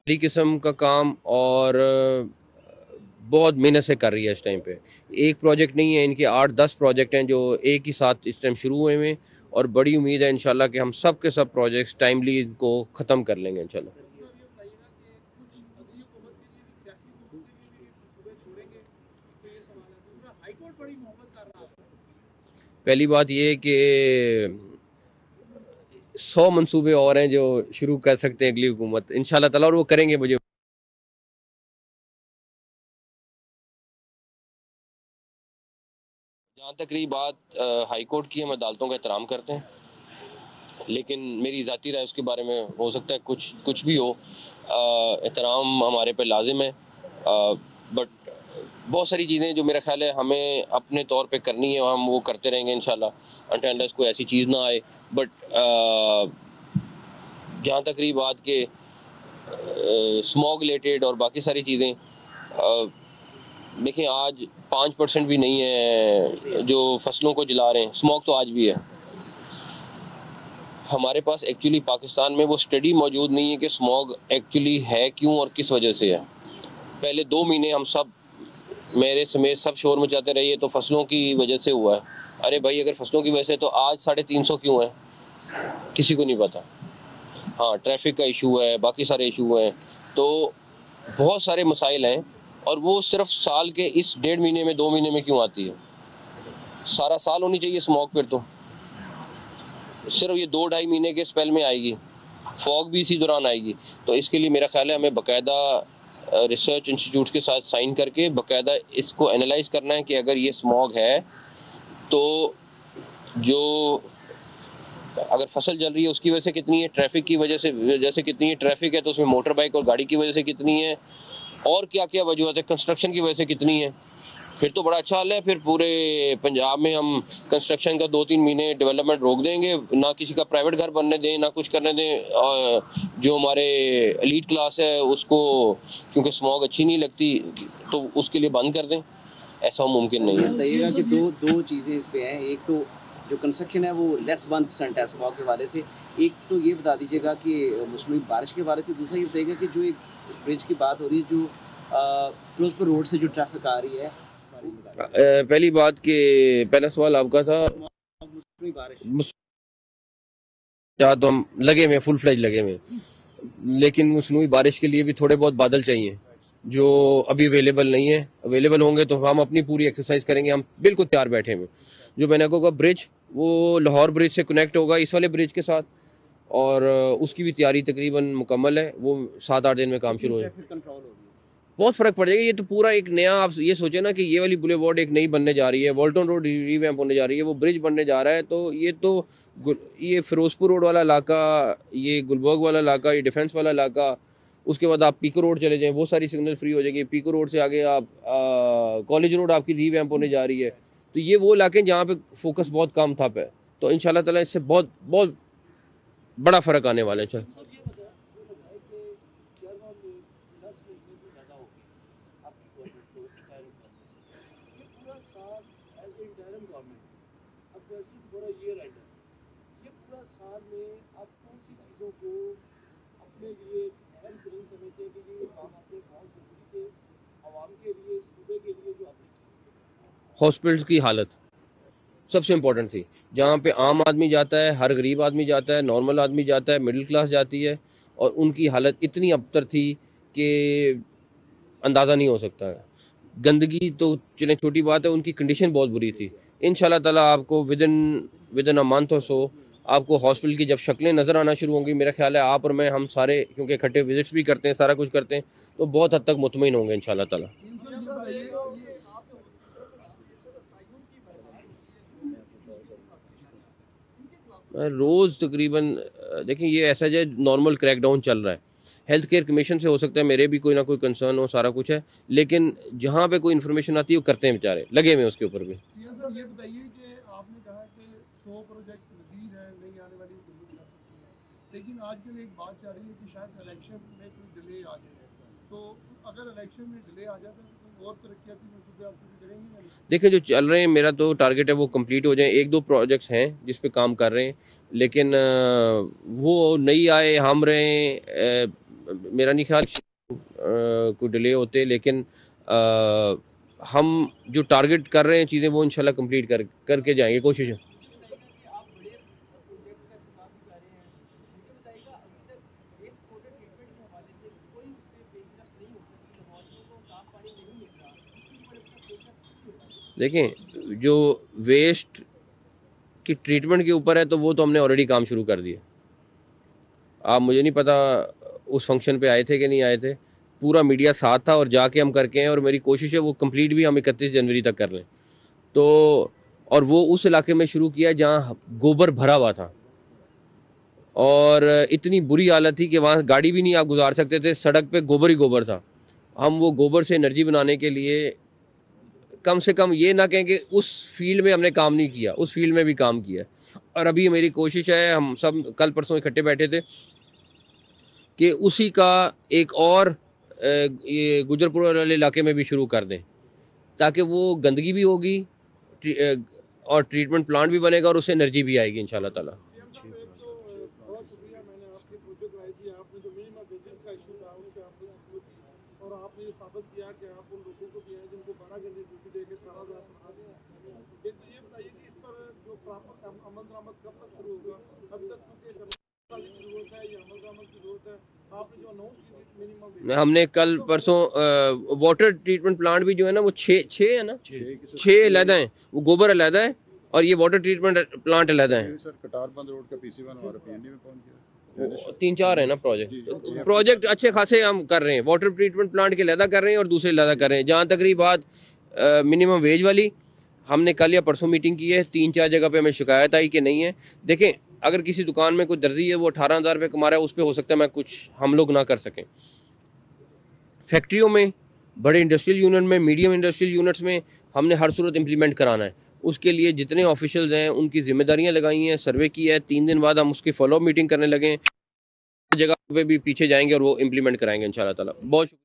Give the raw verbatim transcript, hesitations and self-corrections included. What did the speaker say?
बड़ी किस्म का काम और बहुत मेहनत से कर रही है इस टाइम पे। एक प्रोजेक्ट नहीं है, इनके आठ दस प्रोजेक्ट हैं जो एक ही साथ इस टाइम शुरू हुए हैं और बड़ी उम्मीद है इंशाल्लाह कि हम सब के सब प्रोजेक्ट्स टाइमली इनको ख़त्म कर लेंगे इंशाल्लाह। पहली बात ये है कि सौ मंसूबे और हैं जो शुरू कर सकते हैं अगली हुकूमत इंशाल्लाह ताला, और वो करेंगे। मुझे जहाँ तक रही बात हाई कोर्ट की, हम अदालतों का एहतराम करते हैं, लेकिन मेरी ज़ाती राय उसके बारे में हो सकता है कुछ कुछ भी हो। एहतराम हमारे पे लाजिम है, बट बहुत सारी चीज़ें जो मेरा ख्याल है हमें अपने तौर पे करनी है और हम वो करते रहेंगे इंशाल्लाह अनटिल अनलेस कोई ऐसी चीज़ ना आए। बट जहाँ तक रही बात के स्मॉग रिलेटेड और बाकी सारी चीज़ें, देखिए आज पाँच परसेंट भी नहीं है जो फसलों को जला रहे हैं, स्मॉग तो आज भी है। हमारे पास एक्चुअली पाकिस्तान में वो स्टडी मौजूद नहीं है कि स्मॉग एक्चुअली है क्यों और किस वजह से है। पहले दो महीने हम सब मेरे समेत सब शोर मचाते रहे ये तो फसलों की वजह से हुआ है। अरे भाई, अगर फसलों की वजह से तो आज साढ़े तीन सौ क्यों है, किसी को नहीं पता। हाँ, ट्रैफिक का इशू है, बाकी सारे इशू हैं, तो बहुत सारे मसाइल हैं और वो सिर्फ साल के इस डेढ़ महीने में दो महीने में क्यों आती है। सारा साल होनी चाहिए स्मॉग, फिर तो सिर्फ ये दो ढाई महीने के स्पेल में आएगी, फॉग भी इसी दौरान आएगी। तो इसके लिए मेरा ख्याल है हमें बाकायदा रिसर्च इंस्टीट्यूट के साथ साइन करके बाकायदा इसको एनालाइज करना है कि अगर ये स्मॉग है तो जो अगर फसल जल रही है उसकी वजह से कितनी है, ट्रैफिक की वजह से वजह से कितनी है, ट्रैफिक है तो उसमें मोटर बाइक और गाड़ी की वजह से कितनी है, और क्या क्या वजूहत है, कंस्ट्रक्शन की वजह से कितनी है। फिर तो बड़ा अच्छा हाल है, फिर पूरे पंजाब में हम कंस्ट्रक्शन का दो तीन महीने डेवलपमेंट रोक देंगे, ना किसी का प्राइवेट घर बनने दें, ना कुछ करने दें। और जो हमारे एलीट क्लास है उसको क्योंकि स्मॉग अच्छी नहीं लगती तो उसके लिए बंद कर दें, ऐसा मुमकिन नहीं है। बताइएगा कि दो दो चीज़ें इस पे हैं। एक तो जो कंस्ट्रक्शन है वो लेस वन परसेंट है स्मॉग के वाले से। एक तो ये बता दीजिएगा कि मौसमी बारिश के बारे से। दूसरा ये बताइएगा कि जो एक ब्रिज की बात हो रही है जो फिरोजपुर रोड से जो ट्रैफिक आ रही है। पहली बात कि पहला सवाल आपका था मौसमी बारिश, तो हम लगे हुए फुल फ्लेज लगे हुए, लेकिन मौसमी बारिश के लिए भी थोड़े बहुत बादल चाहिए जो अभी अवेलेबल नहीं है। अवेलेबल होंगे तो हम अपनी पूरी एक्सरसाइज करेंगे, हम बिल्कुल तैयार बैठे हुए। जो मैंने कहा ब्रिज, वो लाहौर ब्रिज से कनेक्ट होगा इस वाले ब्रिज के साथ, और उसकी भी तैयारी तकरीबन मुकम्मल है, वो सात आठ दिन में काम शुरू हो जाए, बहुत फ़र्क पड़ जाएगा। ये तो पूरा एक नया, आप ये सोचे ना कि ये वाली बुलेवार्ड एक नई बनने जा रही है, वॉल्टन रोड रीवैम्प होने जा रही है, वो ब्रिज बनने जा रहा है, तो ये तो ये फिरोजपुर रोड वाला इलाका, ये गुलबर्ग वाला इलाका, ये डिफेंस वाला इलाका, उसके बाद आप पीको रोड चले जाएं, बहुत सारी सिग्नल फ्री हो जाएगी। पीको रोड से आगे आप कॉलेज रोड आपकी रीवैम्प होने जा रही है। तो ये वो इलाके जहाँ पे फोकस बहुत कम था पे, तो इंशाल्लाह ताला इससे बहुत बहुत बड़ा फ़र्क आने वाला है। साल में आप कौन सी चीज़ों को अपने लिए अहम तरीन समझते हैं कि ये काम आपने बहुत ज़रूरी थे आवाम के लिए, सूबे के लिए, जो आपने? हॉस्पिटल्स की हालत सबसे इम्पोर्टेंट थी, जहाँ पे आम आदमी जाता है, हर गरीब आदमी जाता है, नॉर्मल आदमी जाता है, मिडिल क्लास जाती है, और उनकी हालत इतनी अबतर थी कि अंदाज़ा नहीं हो सकता है। गंदगी तो चलें छोटी बात है, उनकी कंडीशन बहुत बुरी थी। इंशाल्लाह ताला आपको within within a month और सो आपको हॉस्पिटल की जब शक्लें नज़र आना शुरू होंगी, मेरा ख्याल है आप और मैं, हम सारे क्योंकि इकट्ठे विजिट्स भी करते हैं, सारा कुछ करते हैं, तो बहुत हद तक मुतमईन होंगे इंशाल्लाह ताला। रोज़ तकरीबन देखिए ये ऐसा जो नॉर्मल क्रैकडाउन चल रहा है, हेल्थ केयर कमीशन से हो सकता है मेरे भी कोई ना कोई कंसर्न हो, सारा कुछ है, लेकिन जहाँ पे कोई इन्फॉर्मेशन आती है वो करते हैं बेचारे, लगे हुए उसके ऊपर भी। ये बताइए कि आपने कहा कि सौ प्रोजेक्ट मजीद है नहीं आने वाली हुकूमत कर सकती है, लेकिन आजकल एक बात चल रही है कि शायद इलेक्शन में कोई डिले आ जाए, तो अगर इलेक्शन में डिले आ जाता है तो कोई और तरक्याती मंसूबे आप शुरू करेंगे? देखिए जो चल रहे हैं, मेरा तो टारगेट है वो कंप्लीट हो जाए। एक दो प्रोजेक्ट्स हैं जिस पे काम कर रहे हैं, लेकिन वो नहीं आए, हम रहे मेरा नहीं ख्याल कोई डिले होते, लेकिन आ, हम जो टारगेट कर रहे हैं चीज़ें वो इंशाल्लाह कंप्लीट कर करके जाएंगे, कोशिश है। देखें, जो वेस्ट की ट्रीटमेंट के ऊपर है तो वो तो हमने ऑलरेडी काम शुरू कर दिया। आप, मुझे नहीं पता उस फंक्शन पे आए थे कि नहीं आए थे, पूरा मीडिया साथ था और जाके हम करके हैं, और मेरी कोशिश है वो कंप्लीट भी हम इकतीस जनवरी तक कर लें। तो और वो उस इलाके में शुरू किया जहाँ गोबर भरा हुआ था और इतनी बुरी हालत थी कि वहाँ गाड़ी भी नहीं आप गुजार सकते थे, सड़क पे गोबर ही गोबर था। हम वो गोबर से एनर्जी बनाने के लिए कम से कम ये ना कहें कि उस फील्ड में हमने काम नहीं किया, उस फील्ड में भी काम किया। और अभी मेरी कोशिश है, हम सब कल परसों इकट्ठे बैठे थे कि उसी का एक और ये गुजरपुर वाले इलाके में भी शुरू कर दें, ताकि वो गंदगी भी होगी और ट्रीटमेंट प्लांट भी बनेगा और उससे एनर्जी भी आएगी इंशाल्लाह ताला। बहुत शुक्रिया, मैंने आपकी तवज्जो कराई थी, आपने जो मिनिमम वेजेस का इशू था उस पर आपने एक्सप्लोर की और आपने ये साबित किया कि आप उन लोगों को भी हैं जिनको बारह घंटे ड्यूटी दे के अठारह हज़ार तनख्वाह दी है। एक तो ये बताइए कि इस पर जो प्रॉपर अमल दरामद कब तक शुरू होगा? अभी तक क्योंकि सरकार की जरूरत है या अमल दरामद की जरूरत है, आपने जो अनाउंस की थी मिनिमम, हमने कल परसों वाटर ट्रीटमेंट प्लांट भी जो है ना वो छः छः है ना, छः अलहदा हैं, वो गोबर अलहदा है और ये वाटर ट्रीटमेंट प्लांट अलहदा है। सर कटार बंद रोड का पीसी वन हमारा पीएनडी में पहुंच गया, तीन चार है ना प्रोजेक्ट प्रोजेक्ट अच्छे खासे हम कर रहे हैं। वाटर ट्रीटमेंट प्लांट के अलहदा कर रहे हैं और दूसरे अलहदा कर रहे हैं। जहाँ तक रही बात मिनिमम वेज वाली, हमने कल या परसों मीटिंग की है, तीन चार जगह पे हमें शिकायत आई कि नहीं है। देखें, अगर किसी दुकान में कोई दर्जी है वो अठारह हज़ार रुपये कमा रहा है, उस पर हो सकता है मैं कुछ हम लोग ना कर सकें। फैक्ट्रियों में, बड़े इंडस्ट्रियल यूनिट में, मीडियम इंडस्ट्रियल यूनिट्स में हमने हर सूरत इम्प्लीमेंट कराना है। उसके लिए जितने ऑफिशियल्स हैं उनकी जिम्मेदारियां लगाई हैं, सर्वे की है। तीन दिन बाद हम उसकी फॉलोअप मीटिंग करने लगे, जगह पे भी पीछे जाएंगे और वो इम्प्लीमेंट कराएंगे इंशाल्लाह ताला। बहुत